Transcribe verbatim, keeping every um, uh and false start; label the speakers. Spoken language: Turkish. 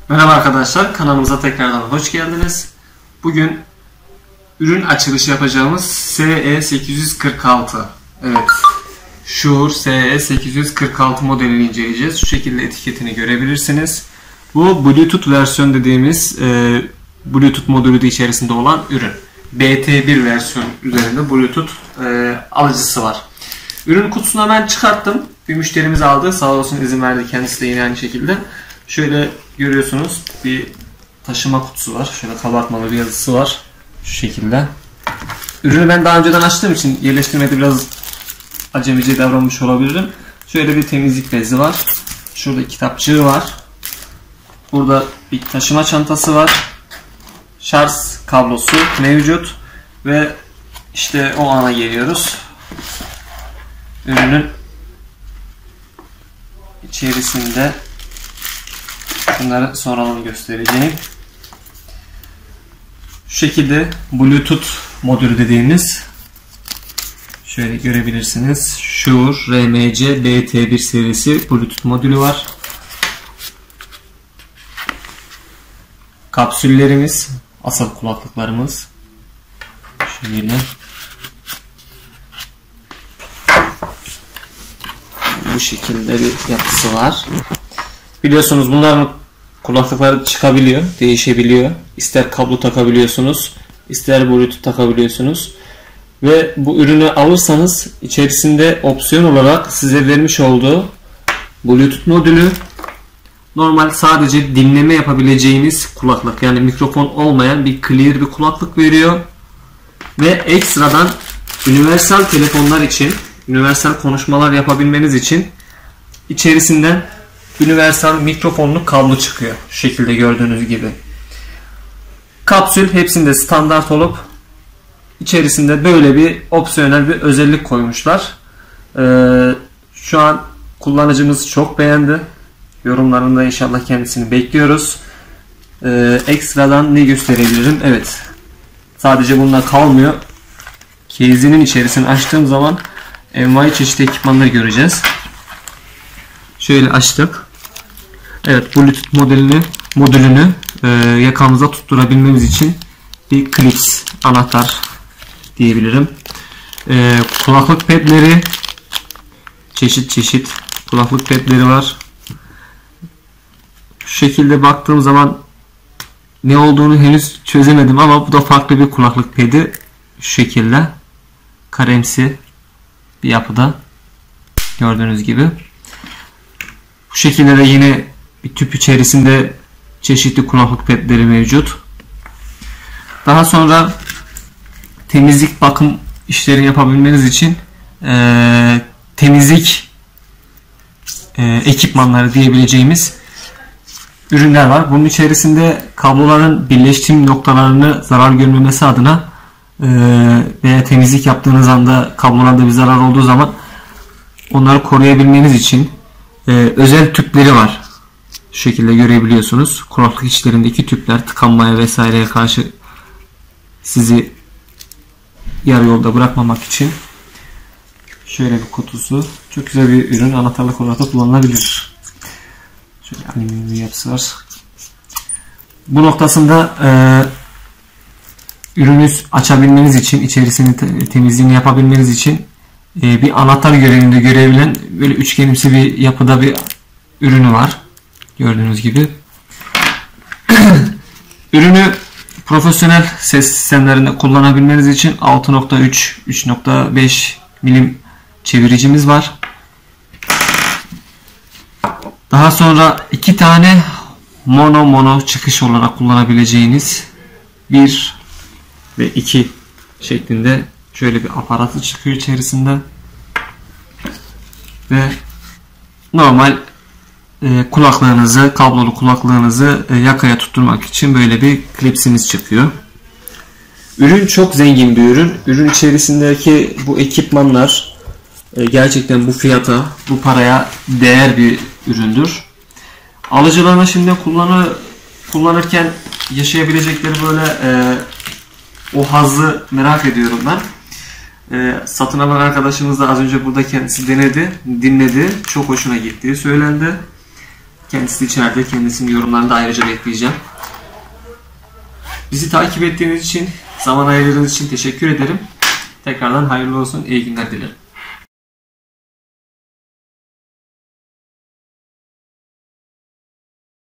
Speaker 1: Merhaba arkadaşlar, kanalımıza tekrardan hoş geldiniz. Bugün ürün açılışı yapacağımız S E sekiz yüz kırk altı. Evet, Shure S E sekiz yüz kırk altı modelini inceleyeceğiz. Şu şekilde etiketini görebilirsiniz. Bu Bluetooth versiyon dediğimiz e, Bluetooth modülü de içerisinde olan ürün. B T bir versiyon üzerinde Bluetooth e, alıcısı var. Ürün kutusunu ben çıkarttım. Bir müşterimiz aldı. Sağ olsun izin verdi. Kendisi de yine aynı şekilde. Şöyle görüyorsunuz, bir taşıma kutusu var. Şöyle kabartmalı bir yazısı var. Şu şekilde. Ürünü ben daha önceden açtığım için yerleştirmede biraz acemice davranmış olabilirim. Şöyle bir temizlik bezi var. Şurada kitapçığı var. Burada bir taşıma çantası var. Şarj kablosu mevcut. Ve işte o ana geliyoruz. Ürünün içerisinde bunları sonradan göstereceğim. Şu şekilde Bluetooth modülü dediğimiz, şöyle görebilirsiniz. Shure R M C B T bir serisi Bluetooth modülü var. Kapsüllerimiz, asıl kulaklıklarımız. Şöyle. Bu şekilde bir yapısı var. Biliyorsunuz bunların kulaklıkları çıkabiliyor, değişebiliyor. İster kablo takabiliyorsunuz, ister Bluetooth takabiliyorsunuz. Ve bu ürünü alırsanız içerisinde opsiyon olarak size vermiş olduğu Bluetooth modülü, normal sadece dinleme yapabileceğiniz kulaklık, yani mikrofon olmayan bir clear bir kulaklık veriyor. Ve ekstradan universal telefonlar için, universal konuşmalar yapabilmeniz için içerisinden universal mikrofonlu kablo çıkıyor. Şu şekilde gördüğünüz gibi. Kapsül hepsinde standart olup içerisinde böyle bir opsiyonel bir özellik koymuşlar. Ee, şu an kullanıcımız çok beğendi. Yorumlarında inşallah kendisini bekliyoruz. Ee, ekstradan ne gösterebilirim? Evet. Sadece bununla kalmıyor. Case'inin içerisini açtığım zaman envai çeşitli ekipmanları göreceğiz. Şöyle açtık. Evet, Bluetooth modelini, modülünü e, yakamıza tutturabilmemiz için bir klips anahtar diyebilirim. E, kulaklık pedleri, çeşit çeşit kulaklık pedleri var. Şu şekilde baktığım zaman ne olduğunu henüz çözemedim ama bu da farklı bir kulaklık pedi. Şu şekilde karemsi bir yapıda gördüğünüz gibi. Bu şekilde de yine bir tüp içerisinde çeşitli kulaklık pedleri mevcut. Daha sonra temizlik bakım işlerini yapabilmeniz için e, temizlik e, ekipmanları diyebileceğimiz ürünler var. Bunun içerisinde kabloların birleştiğim noktalarını zarar görmemesi adına e, veya temizlik yaptığınız anda kablolarda bir zarar olduğu zaman onları koruyabilmeniz için e, özel tüpleri var. Şu şekilde görebiliyorsunuz. Kulaklık içlerindeki tüpler tıkanmaya vesaireye karşı sizi yarı yolda bırakmamak için. Şöyle bir kutusu. Çok güzel bir ürün. Anahtarlık olarak da kullanılabilir. Şöyle alüminyum bir yapısı var. Bu noktasında e, ürünü açabilmeniz için, içerisini te temizliğini yapabilmeniz için e, bir anahtar görevinde görebilen böyle üçgenimsi bir yapıda bir ürünü var. Gördüğünüz gibi. Ürünü profesyonel ses sistemlerinde kullanabilmeniz için altı nokta üç üç nokta beş milim çeviricimiz var. Daha sonra iki tane mono mono çıkış olarak kullanabileceğiniz bir ve iki şeklinde şöyle bir aparatı çıkıyor içerisinde. Ve normal e, kulaklığınızı, kablolu kulaklığınızı e, yakaya tutturmak için böyle bir klipsimiz çıkıyor. Ürün çok zengin bir ürün. Ürün içerisindeki bu ekipmanlar e, gerçekten bu fiyata, bu paraya değer bir üründür. Alıcılarına şimdi kullanı, kullanırken yaşayabilecekleri böyle e, o hazzı merak ediyorum ben. E, satın alan arkadaşımız da az önce burada kendisi denedi, dinledi. Çok hoşuna gittiği söylendi. Kendisi içeride. Kendisinin yorumlarını da ayrıca bekleyeceğim. Bizi takip ettiğiniz için, zaman ayırdığınız için teşekkür ederim. Tekrardan hayırlı olsun. İyi günler dilerim.